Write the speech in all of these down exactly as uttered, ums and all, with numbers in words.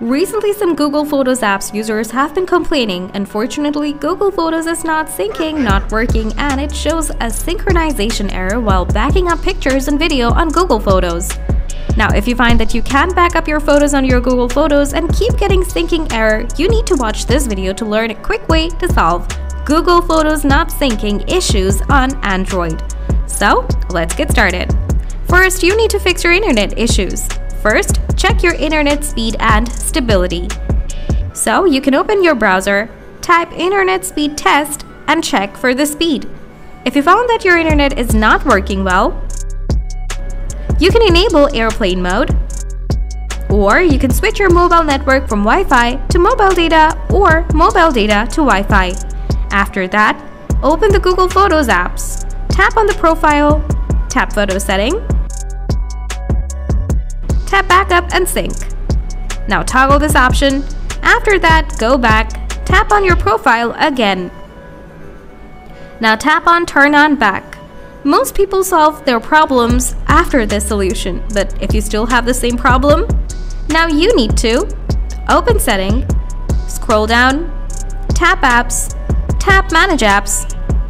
Recently, some Google Photos apps users have been complaining. Unfortunately, Google Photos is not syncing, not working, and it shows a synchronization error while backing up pictures and video on Google Photos. Now, if you find that you can't back up your photos on your Google Photos and keep getting syncing error, you need to watch this video to learn a quick way to solve Google Photos not syncing issues on Android. So, let's get started. First, you need to fix your internet issues. First, check your internet speed and stability. So, you can open your browser, type internet speed test, and check for the speed. If you found that your internet is not working well, you can enable airplane mode, or you can switch your mobile network from Wi-Fi to mobile data or mobile data to Wi-Fi. After that, open the Google Photos apps, tap on the profile, tap photo setting, tap backup and sync. Now toggle this option. After that, go back, tap on your profile again. Now tap on turn on back. Most people solve their problems after this solution, but if you still have the same problem, now you need to open setting, scroll down, tap apps, tap manage apps,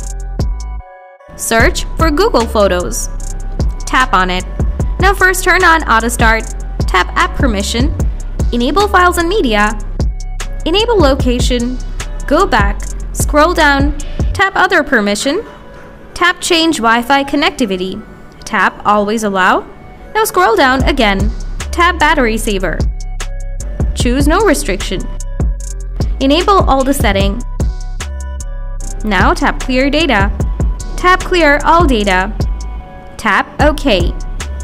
search for Google Photos, tap on it. Now first turn on auto start, tap app permission, enable files and media, enable location, go back, scroll down, tap other permission, tap change Wi-Fi connectivity, tap always allow. Now scroll down again, tap battery saver, choose no restriction, enable all the setting. Now tap clear data, tap clear all data, tap OK.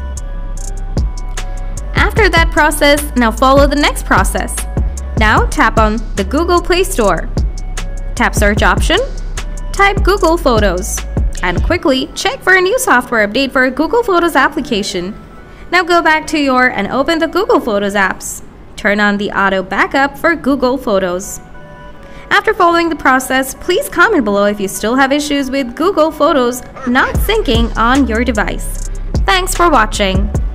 After that process, now follow the next process. Now tap on the Google Play Store, tap search option, type Google Photos, and quickly check for a new software update for a Google Photos application. Now go back to your and open the Google Photos apps. Turn on the auto backup for Google Photos. After following the process, please comment below if you still have issues with Google Photos not syncing on your device. Thanks for watching.